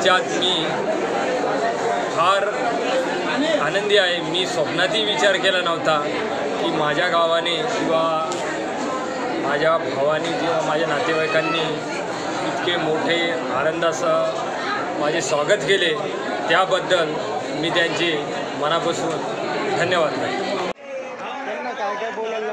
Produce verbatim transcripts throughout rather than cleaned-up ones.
याच्यात मी फार आनंदी आहे। मी स्वप्नातही विचार केला नव्हता की माझ्या गावाने किंवा माझ्या भावाने किंवा माझ्या नातेवाईकांनी इतके मोठे आनंदासह माझे स्वागत केले, त्याबद्दल मी त्यांचे मनापासून धन्यवाद करतो। काय काय बोलायला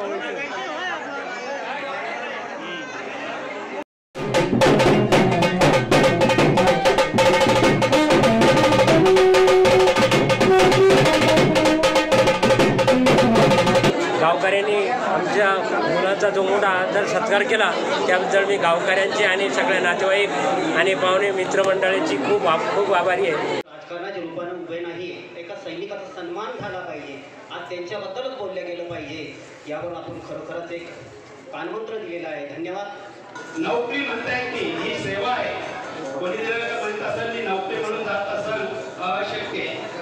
गावकऱ्यांनी आमच्या मुलाचा जो मोठा आदर सत्कार केला त्याबद्दल मी गावकऱ्यांचे आणि सगळ्या नातेवाईक आणि पाहुणे मित्रमंडळीची खूप खूप आभारी आहे। राजकारणाच्या रूपाने उभे नाही, एका सैनिकाचा सन्मान झाला पाहिजे, आज त्यांच्याबद्दलच बोललं गेलं पाहिजे, यावर आपण खरोखरच एक कानमंत्र दिलेला आहे। धन्यवाद। नोकरी म्हणताय की ही सेवा आहे, कोणी जर म्हणत असेल नोकरी म्हणून जात असेल अशक्य